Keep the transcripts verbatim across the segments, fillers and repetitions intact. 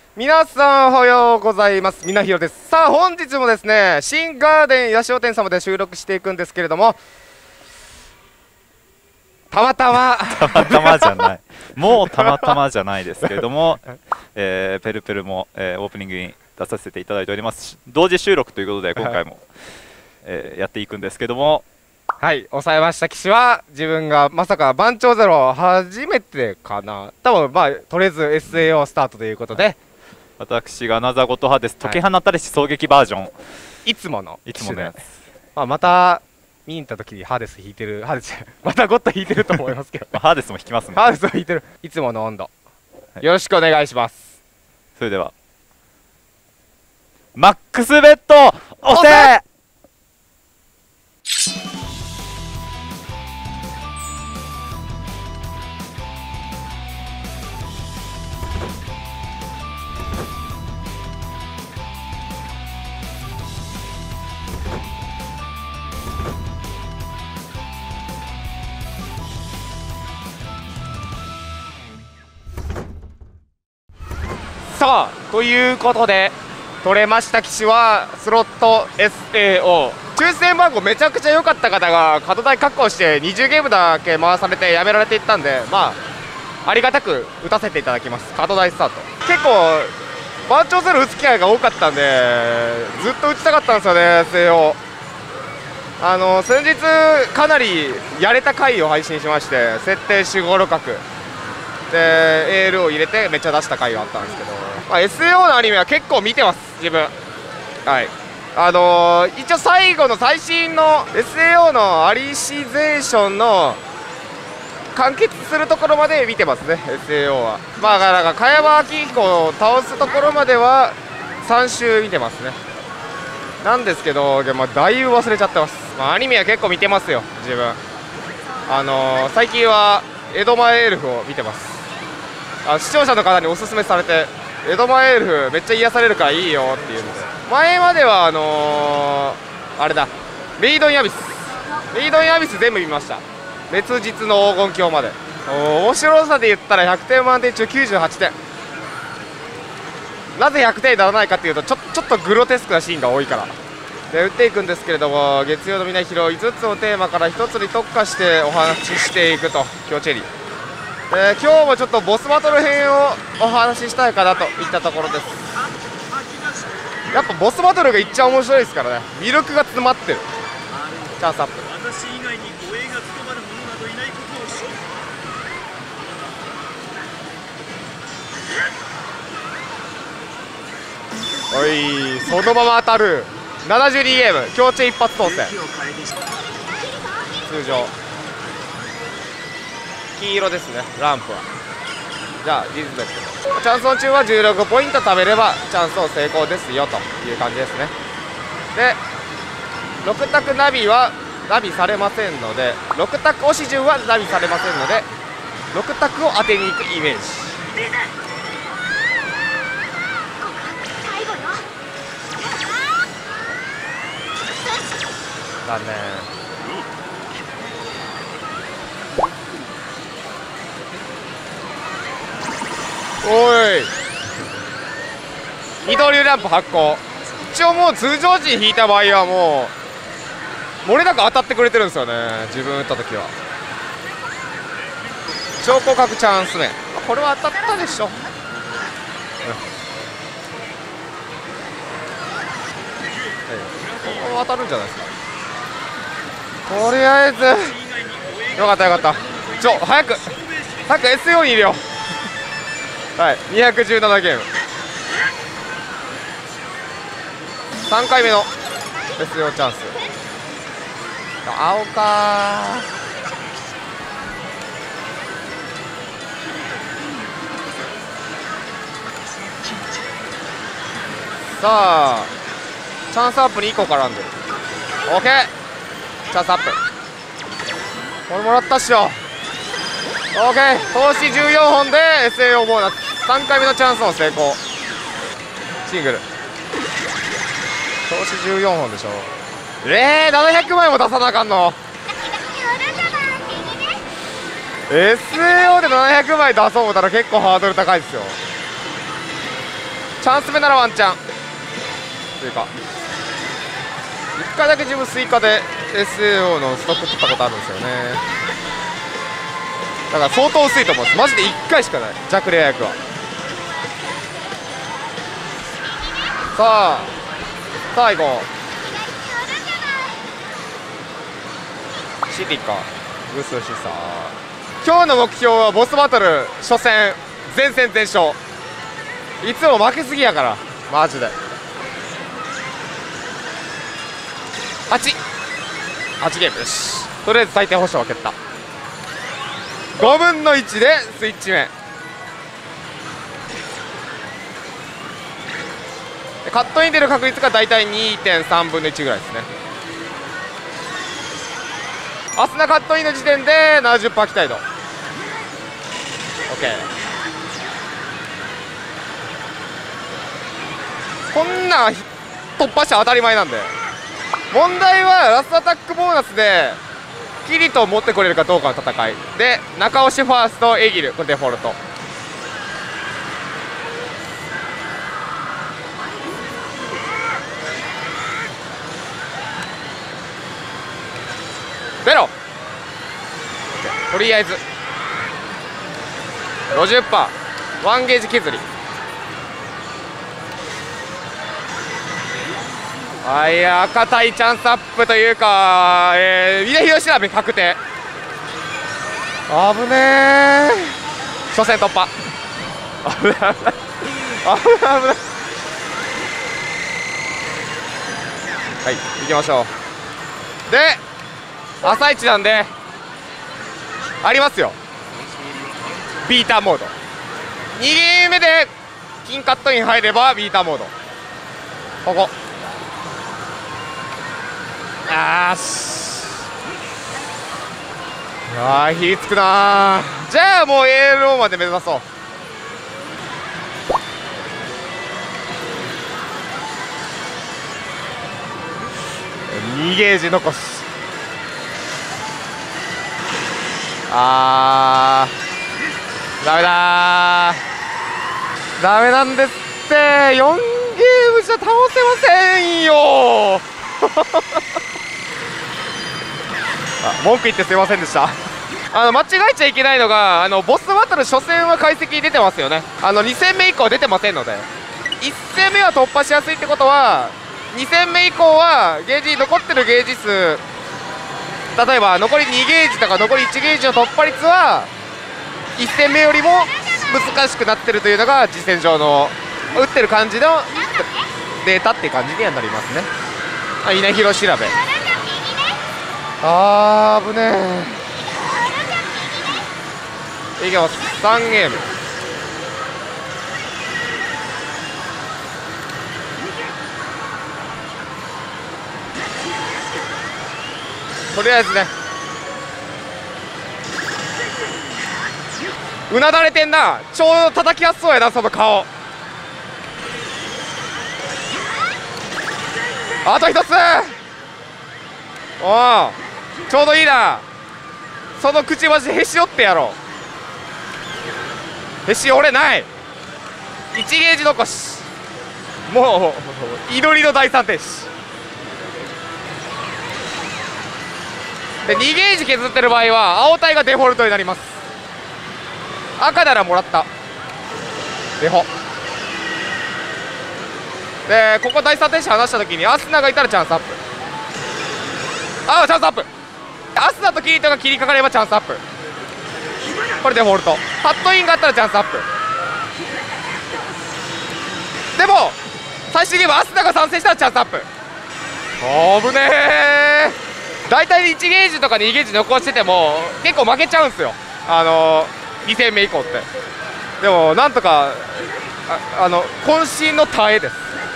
皆さんおはようございます。みなひろです。さあ本日もですね、新ガーデン八潮店様で収録していくんですけれども、たまたまたまたまじゃないもうたまたまじゃないですけれども、えー、ペルペルも、えー、オープニングに出させていただいております。同時収録ということで今回も、えー、やっていくんですけども、 はい、抑えました騎士は自分がまさか番長ゼロ初めてかな、多分まあとりあえず エスエーオー スタートということで、 私がアナザーゴッドハーデス解き放たれし衝撃バージョン、 いつものいつものやつ、 まあ、また見に行った時にハーデス引いてる、ハーデスまたゴッド引いてると思いますけどハーデスも引きますね。 ハーデスを引いてる、いつもの温度、 はい、 よろしくお願いします。 それではマックスベッド押せ。 さあということで取れました騎士はスロット エスエーオー 抽選番号めちゃくちゃ良かった方が角台確保してにじゅうゲームだけ回されてやめられていったんで、まあありがたく打たせていただきます。角台スタート結構番長ゼロ打つ機会が多かったんでずっと打ちたかったんですよね。 エスエーオー あの先日かなりやれた回を配信しまして、設定守護六角で エーエル を入れてめっちゃ出した回があったんですけど、まあ、エスエーオー のアニメは結構見てます自分。はい、あのー、一応最後の最新の エスエーオー のアリシゼーションの完結するところまで見てますね エスエーオー は。まあだから茅場明彦を倒すところまではさん週見てますね。なんですけど、まあ、だいぶ忘れちゃってます。まあ、アニメは結構見てますよ自分。あのー、最近は江戸前エルフを見てます。あ、視聴者の方におすすめされて、江戸前エルフめっちゃ癒されるからいいよっていうので、前まではあのー、あれだ、メイドインアビスメイドインアビス全部見ました。滅日の黄金鏡まで。面白さで言ったらひゃくてん満点中きゅうじゅうはってん。なぜひゃくてんにならないかっていうと、ちょちょっとグロテスクなシーンが多いからで打っていくんですけれども、月曜のみなひろいつつのテーマからひとつに特化してお話ししていくと今日チェリー、えー、今日もちょっとボスバトル編をお話ししたいかなといったところです。やっぱボスバトルがいっちゃ面白いですからね。魅力が詰まってる。チャンスアップ。 私以外に護衛が務まる者などいないことを知る。 おい、そのまま当たる。ななじゅうにゲーム強チェ一発当選。通常黄色ですねランプは。じゃあリズベットチャンスオン中はじゅうろくポイント貯めればチャンスオン成功ですよという感じですね。でろく択ナビはナビされませんので、ろく択押し順はナビされませんので、ろく択を当てに行くイメージ。残念。おい、二刀流ランプ発行。一応もう通常時に引いた場合はもう漏れなく当たってくれてるんですよね。自分打った時は超広角チャンス目、これは当たったでしょ、うん、ここは当たるんじゃないですか。とりあえずよかったよかった。ちょ早く早く エスよん に入れよう。はい、にひゃくじゅうななゲームさんかいめの エスよん チャンス。青かさあチャンスアップにいっこ絡んでる。 OK、 チャンスアップこれもらったっしょ。 OK、 投資じゅうよんほんで エスエーオー ボーナスさんかいめのチャンスの成功。シングル投資じゅうよんほんでしょ。えー、ななひゃくまいも出さなあかんの。 エスエーオー でななひゃくまい出そう思ったら結構ハードル高いですよ。 チャンス目ならワンチャンというか、いっかいだけ自分スイカで エスエーオー のストック取ったことあるんですよね。だから相当薄いと思うんです。マジでいっかいしかない弱レア役は。さあさあ行こう。シティかグスシさ。今日の目標はボスバトル初戦全戦全勝。いつも負けすぎやからマジで。はちはちゲームよし。とりあえず最低保証は蹴った。ごぶんのいちでスイッチ目。カットイン出る確率がだいたい にてんさんぶんのいちぐらいですね。アスナカットインの時点で ななじゅっパーセント 期待度 OK。 こんなん突破して当たり前なんで、問題はラストアタックボーナスでキリトを持ってこれるかどうかの戦いで、中押しファーストエギル、これデフォルト。ゼロ。とりあえず ごじゅっパーセント ワンゲージ削り。あ、いや赤対チャンスアップというか、えー、峰広調べ確定。危ねえ。初戦突破。危ない危ない危ない危ない。はい行きましょう。で朝一なんでありますよビーターモード。にゲーム目で金カットイン入ればビーターモード。ここあーしあー火つくなー。じゃあもう エーエルオー まで目指そう。にゲージ残す。あーダメだーダメなんですって。よんゲームじゃ倒せませんよあ、文句言ってすいませんでしたあの間違えちゃいけないのが、あのボスバトル初戦は解析出てますよね。あのに戦目以降は出てませんので、いち戦目は突破しやすいってことはに戦目以降はゲージ残ってるゲージ数、例えば残りにゲージとか残りいちゲージの突破率はいち戦目よりも難しくなってるというのが実戦上の打ってる感じのデータっていう感じにはなりますね。あ、稲広調べ。あー危ねえ。いきます。さんゲーム。とりあえずね、うなだれてんな。ちょうど叩きやすそうやなその顔。あと一つ。おおちょうどいいな。そのくちばしへし折ってやろう。へし折れない。いちゲージ残し。もう祈りの第三停止で、にゲージ削ってる場合は青体がデフォルトになります。赤ならもらったデフォで、ここ第三停止離した時にアスナがいたらチャンスアップ。ああチャンスアップ。アスナとキリトが切りかかればチャンスアップ。これデフォルト。カットインがあったらチャンスアップ。でも最終ゲームアスナが参戦したらチャンスアップ。危ねえ。大体いちゲージとかにゲージ残してても結構負けちゃうんですよ、あのー、に戦目以降って。でもなんとか あ, あの渾身の耐えです。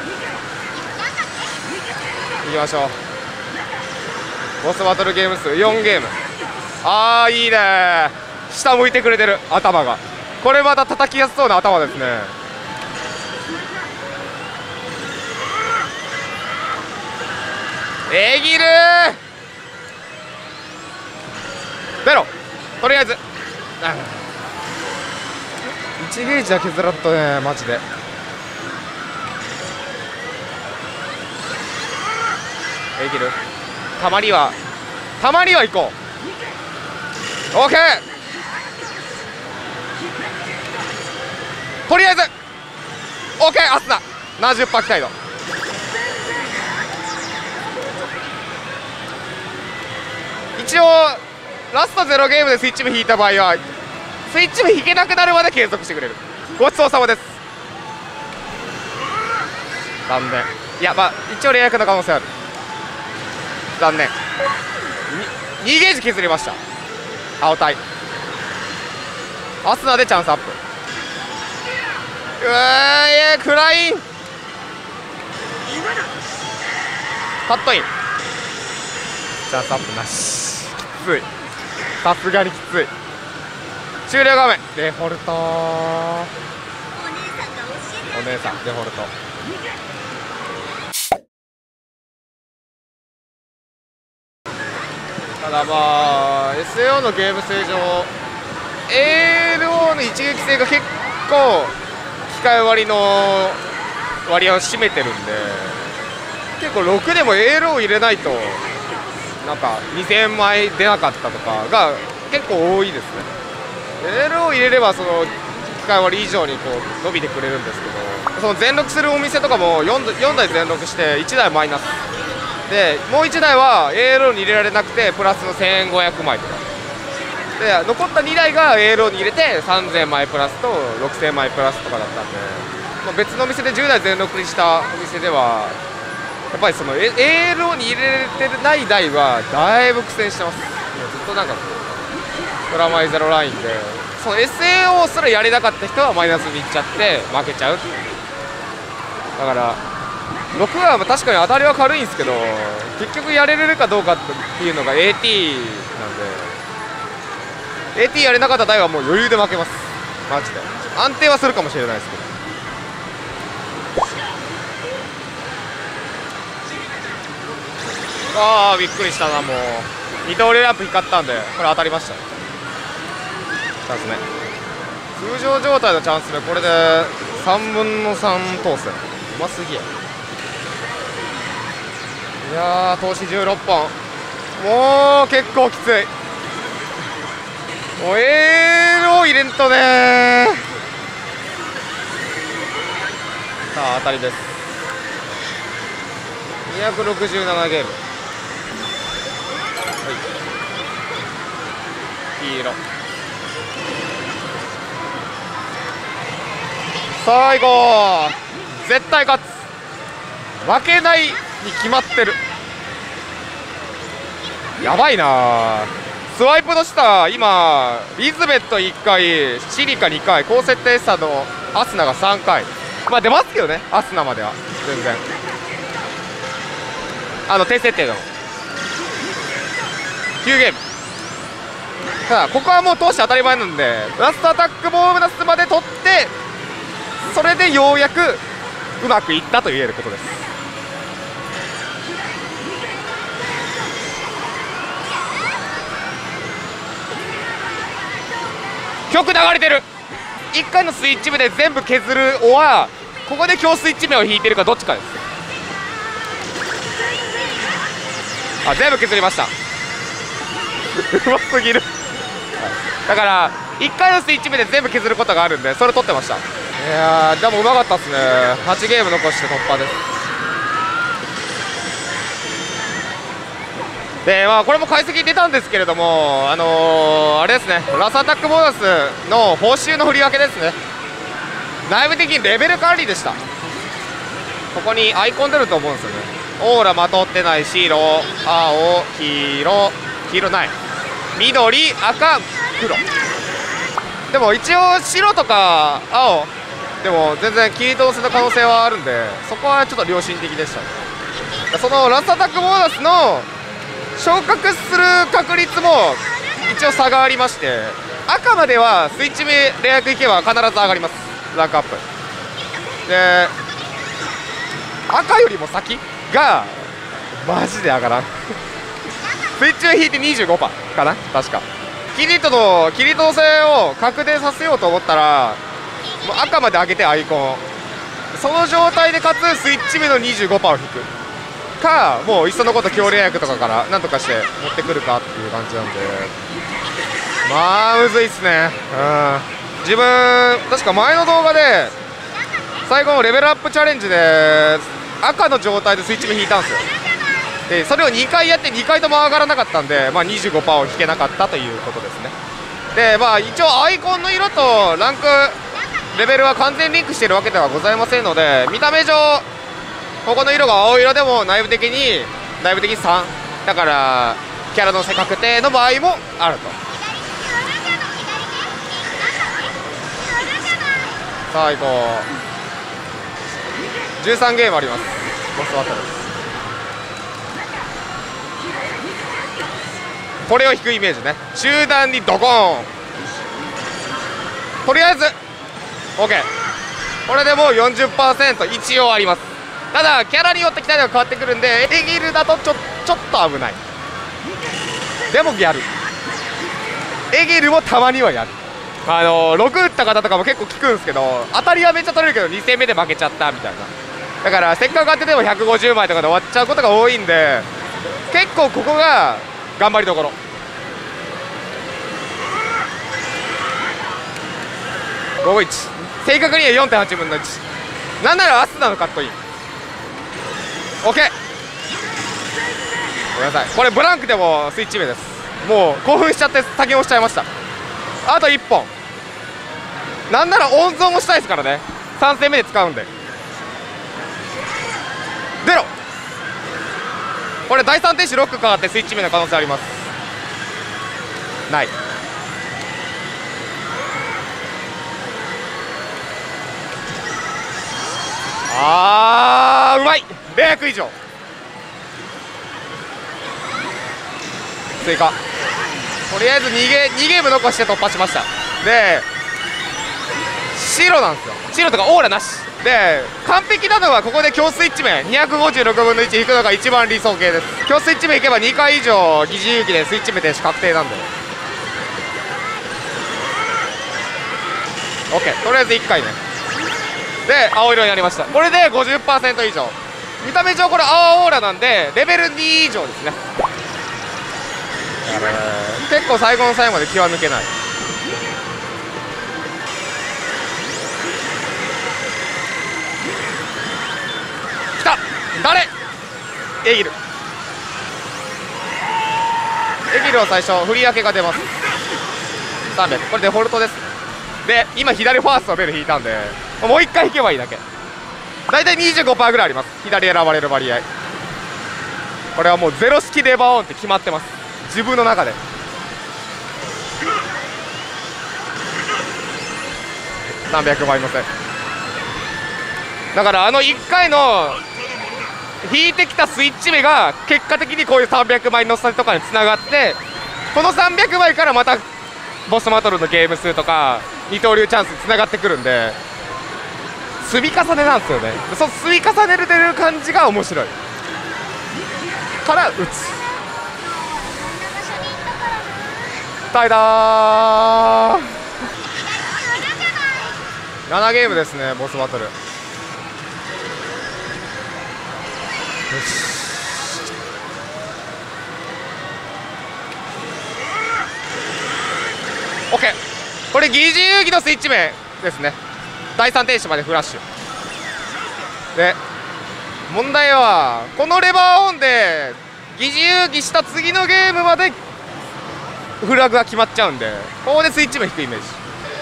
いきましょう。ボスバトルゲーム数よんゲーム。あーいいね。下向いてくれてる頭が。これまた叩きやすそうな頭ですね。えぎるーゼロ。とりあえずいちゲージは削らんとねマジで。 できる。たまにはたまには行こう。オッケー。とりあえずオッケー。アスナ ななじゅっパーセント 期待度。一応ラストゼロゲームでスイッチ部引いた場合はスイッチ部引けなくなるまで継続してくれる。ごちそうさまです。残念。いやまあ一応連絡の可能性ある。残念。ににゲージ削りました。青タイアスナでチャンスアップ。うわー、いやクラインカットイン。チャンスアップなし。きつい。さすがにきつい。終了画面。デフォルトー。お姉さんデフォルト。ただまあ エスエーオー のゲーム性上 エーエルオー の一撃性が結構機械割りの割合を占めてるんで、結構ろくでも エーエルオー 入れないとなんかにせんまい出なかったとかが結構多いですね。 エーエルオー 入れればその機械割り以上にこう伸びてくれるんですけど、その全録するお店とかも 4, 4台全録していちだいマイナスで、もういちだいは エーエルオー に入れられなくてプラスのせんごひゃくまいとかで、残ったにだいが エーエルオー に入れてさんぜんまいプラスとろくせんまいプラスとかだったんで、まあ、別のお店でじゅうだい全録にしたお店ではやっぱりその エーエルオー に入れてない台はだいぶ苦戦してます。もうずっとなんかこうプラマイゼロラインで、その エスエーオー すらやれなかった人はマイナスにいっちゃって負けちゃう。だからろくは確かに当たりは軽いんですけど、結局やれるかどうかっていうのが エーティー なんで、 エーティー やれなかった台はもう余裕で負けます。マジで安定はするかもしれないですけど。ああびっくりしたな。もう二刀流ランプ光ったんでこれ当たりました。チャンスね。通常状態のチャンスね。これでさんぶんのさん当選。うますぎや。いやー投資じゅうろっぽん。もう結構きつい。もうエールを入れんとねー。さあ当たりです。にひゃくろくじゅうななゲーム。はい黄色。最後絶対勝つ。負けないに決まってる。やばいな。スワイプの下今リズベットいっかいシリカにかい高設定差のアスナがさんかい。まあ出ますけどね、アスナまでは全然あの低設定のきゅうゲーム。ただここはもう通して当たり前なんで、ラストアタックボーナスまで取ってそれでようやくうまくいったと言えることです。曲流れてる。いっかいのスイッチ目で全部削るおはここで強スイッチ目を引いてるかどっちかです。あ全部削りました。うますぎるだからいっかいのスイッチ目で全部削ることがあるんでそれ取ってました。いやーでもうまかったっすね。はちゲーム残して突破です。でまあこれも解析出たんですけれども、あのー、あれですね、ラスアタックボーナスの報酬の振り分けですね。内部的にレベル管理でした。ここにアイコン出ると思うんですよね。オーラまとってない白、青、黄色、黄色ない、緑、赤、黒。でも一応白とか青でも全然切り通せの可能性はあるんで、そこはちょっと良心的でした。そのラスアタックボーナスの昇格する確率も一応差がありまして、赤まではスイッチ目レア役いけば必ず上がります、ランクアップで。赤よりも先がマジで上がらんスイッチ目引いて にじゅうごパーセント かな確か。キリトの切り通せを確定させようと思ったらもう赤まで上げてアイコン、その状態でかつスイッチ目の にじゅうごパーセント を引く。 か、もういっそのこと強例薬とかからなんとかして持ってくるかっていう感じなんで、まあむずいっすね。うん、自分確か前の動画で最後のレベルアップチャレンジで赤の状態でスイッチ目引いたんですよ。でそれをにかいやってにかいとも上がらなかったんで、まあ、にじゅうごパーセント を引けなかったということですね。でまあ一応アイコンの色とランクレベルは完全リンクしているわけではございませんので、見た目上ここの色が青色でも内部的に内部的にさんだからキャラの背確定の場合もあると。さあ行こう。じゅうさんゲームあります。ボスバトルこれを引くイメージね。集団にドコーン。とりあえず OK。 これでもう よんじゅっパーセント 一応あります。ただキャラによって期待が変わってくるんで、エギルだとちょちょっと危ない。でもやる。エギルもたまにはやる。あのろく打った方とかも結構効くんですけど、当たりはめっちゃ取れるけどに戦目で負けちゃったみたいな。だからせっかく当ててもひゃくごじゅうまいとかで終わっちゃうことが多いんで、結構ここが頑張りどころ。ごごいち、正確には よんてんはちぶんのいち。なんならアスナのカットイン OK。 ごめんなさい、これブランクでもスイッチ目です。もう興奮しちゃって先押しちゃいました。あといっぽん、なんなら温存もしたいですからね。さん戦目で使うんで出ろ。これだいさん停止ロックかかってスイッチ目の可能性あります。ない。あーうまい。れいひゃく以上追加。とりあえず 2, ゲにゲーム残して突破しました。で白なんですよ。白とかオーラなしで、完璧なのはここで強スイッチ目にひゃくごじゅうろくぶんのいち引くのが一番理想形です。強スイッチ目いけばにかい以上疑似勇気でスイッチ目停止確定なんで OK。 とりあえずいっかいね。で青色になりました。これで ごじゅっパーセント 以上。見た目上これ青オーラなんでレベルに以上ですね。結構最後の最後まで気は抜けない。きた。誰エギル。エギルは最初振り分けが出ます。さんびゃく、これデフォルトです。で今左ファーストのベル引いたんでもういっかい引けばいいだけ。だいたい にじゅうごパーセント ぐらいあります、左選ばれる割合。これはもうゼロ式レバーオンって決まってます、自分の中で。さんびゃくばい乗せだから、あのいっかいの引いてきたスイッチ目が結果的にこういうさんびゃくばい乗せとかにつながって、このさんびゃくばいからまたボスバトルのゲーム数とか二刀流チャンスにつながってくるんで、積み重ねなんですよね。その積み重ねる感じが面白いから打つ。耐えたー。ななゲームですね、ボスバトル。よし、オッケー。これ疑似遊戯のスイッチ名ですね。だいさん停止までフラッシュで、問題はこのレバーオンで疑似遊戯した次のゲームまでフラグが決まっちゃうんで、ここでスイッチ名引くイメージ。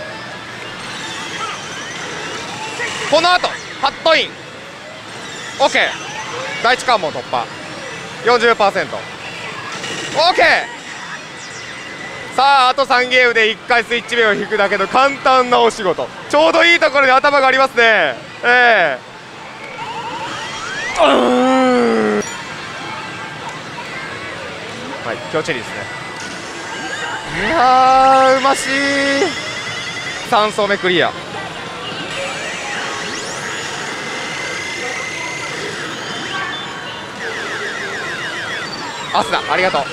この後ハットイン OK。 第一関門突破 よんじゅっパーセント。 OK。 さああとさんゲームでいっかいスイッチ目を引くだけの簡単なお仕事。ちょうどいいところに頭がありますね。ええー、うーん、はい、強チェリーですね。いやーうましい。さん層目クリア。アスナありがとう。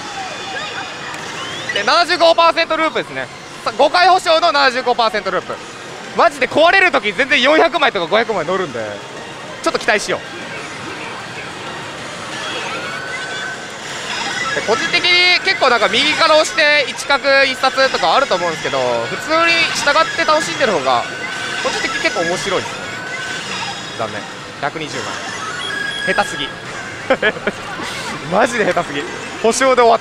で ななじゅうごパーセント ループですね。ごかい保証の ななじゅうごパーセント ループ。マジで壊れるとき全然よんひゃくまいとかごひゃくまい乗るんで、ちょっと期待しよで個人的に結構なんか右から押して一角一冊とかあると思うんですけど、普通に従って楽しんでる方が個人的に結構面白いですね。残念。ひゃくにじゅうまい下手すぎマジで下手すぎ。保証で終わった。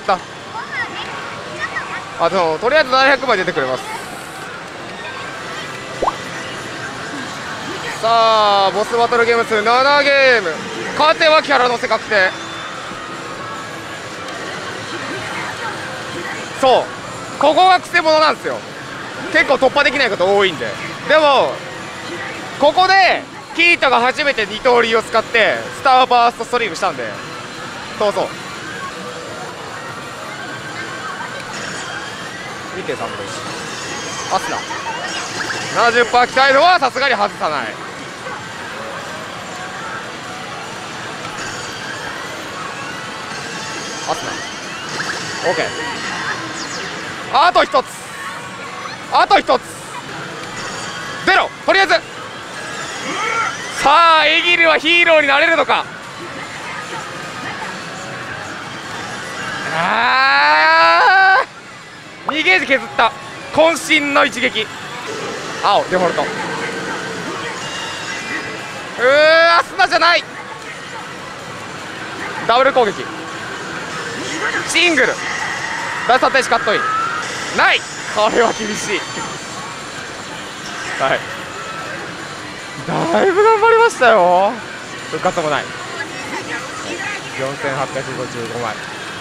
あでもとりあえずななひゃくまい出てくれます。さあボスバトルゲーム数ななゲーム、勝てはキャラのせ確定。そうここがくせ者なんですよ。結構突破できないこと多いんで。でもここでキータが初めて二刀流を使ってスターバーストストリームしたんで、そうそう にてんさんぶいち アスナ ななじゅっパーセント 期待度はさすがに外さない。アスナ OK。 あと一つあと一つゼロ。とりあえずさあエギルはヒーローになれるのか。あーにゲージ削った。渾身の一撃。青デフォルト。うーアスナじゃない。ダブル攻撃シングル大査定しカットインない。これは厳しいはい、だいぶ頑張りましたよ。復活もない。よんせんはっぴゃくごじゅうごまい。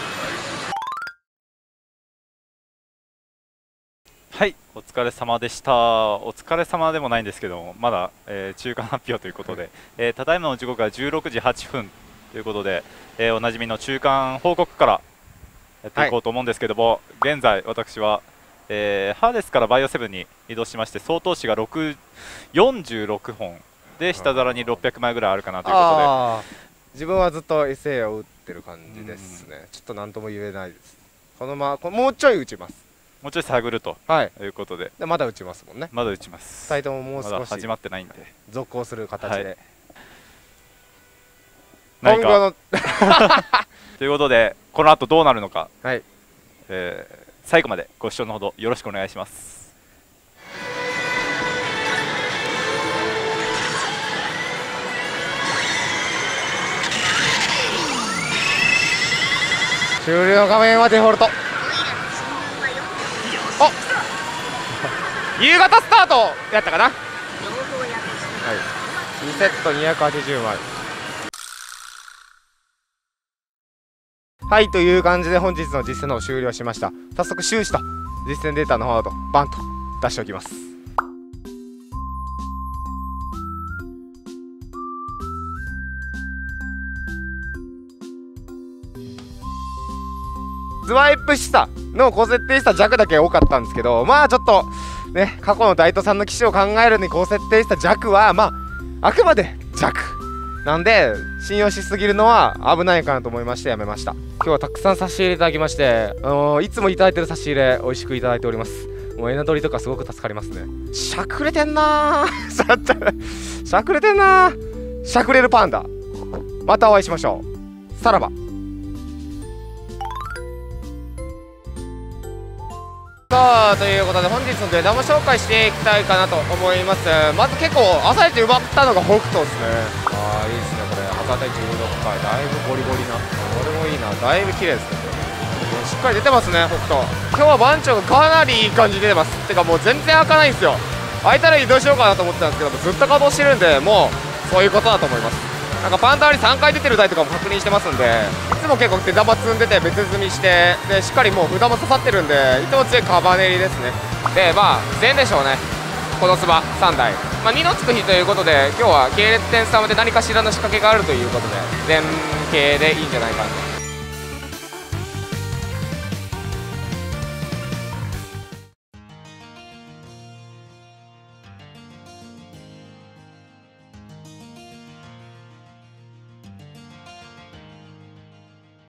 はい、お疲れ様でした。お疲れ様でもないんですけども、まだ、えー中間発表ということで、えーただいまの時刻はじゅうろくじはっぷんということで、えーおなじみの中間報告からやっていこうと思うんですけども、現在私は、えーハーデスからバイオセブンに移動しまして、総投資がろくよんじゅうろっぽんで下皿にろっぴゃくまいぐらいあるかなということで、 あー自分はずっと エスエー を打ってる感じですね。ちょっと何とも言えないです。このままこもうちょい打ちます。 もうちょい探るとはいいうことで、 でまだ打ちますもんね。 まだ打ちます。 ふたりとももうまだ少し始まってないんで、 続行する形で、 何か今後のということで、この後どうなるのか、 はいえー最後までご視聴のほどよろしくお願いします。 終了画面はデフォルト。あ夕方スタートやったかな。はいにセットにひゃくはちじゅうまい。はいという感じで本日の実践のを終了しました。早速収支と実践データの方とバンと出しておきます。スワイプしたの高設定した弱だけ多かったんですけど、まあちょっとね過去の大東さんの機種を考えるに高設定した弱はまああくまで弱なんで信用しすぎるのは危ないかなと思いましてやめました。今日はたくさん差し入れいただきまして、あのー、いつもいただいてる差し入れ美味しくいただいております。もうエナドリとかすごく助かりますね。しゃくれてんなーしゃくれてんなーしゃくれるパンダ。またお会いしましょう。さらば。さあということで本日の出玉紹介していきたいかなと思います。まず結構朝一奪ったのが北斗ですね。ああいいですねこれ。朝一じゅうろっかいだいぶゴリゴリな。これもいいな。だいぶ綺麗ですね。しっかり出てますね北斗。今日は番長がかなりいい感じに出てます。てかもう全然開かないんですよ。開いたら移動しようかなと思ってたんですけどずっと稼働してるんで、もうそういうことだと思います。なんかパンダ割りさんかい出てる台とかも確認してますんで、いつも結構出玉積んでて別積みしてでしっかりもう札も刺さってるんでいつも強いカバネリですね。でまあ全でしょうねこのスバさんだい、まあ、にのつく日ということで今日は系列店様で何かしらの仕掛けがあるということで全系でいいんじゃないかなと